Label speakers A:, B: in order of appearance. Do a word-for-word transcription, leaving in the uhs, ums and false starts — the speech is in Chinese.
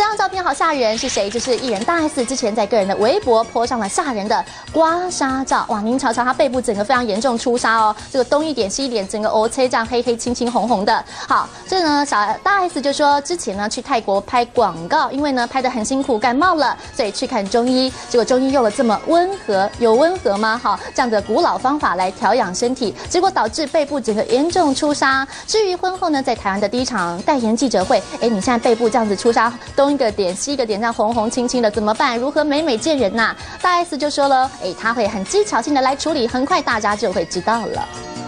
A: 张照片好吓人，是谁？就是艺人大 S 之前在个人的微博 po 上了吓人的刮痧照。哇，您瞧瞧，她背部整个非常严重出痧哦，这个东一点西一点，整个 O C 这样黑黑青青红红的。好，这呢小大 S 就说之前呢去泰国拍广告，因为呢拍得很辛苦，感冒了，所以去看中医。结果中医用了这么温和，有温和吗？好，这样的古老方法来调养身体，结果导致背部整个严重出痧。至于婚后呢，在台湾的第一场代言记者会，哎，你现在背部这样子出痧，东一个点西一个点，这样红红青青的，怎么办？如何美美见人呐、啊？大 S 就说了，哎，他会很技巧性的来处理，很快大家就会知道了。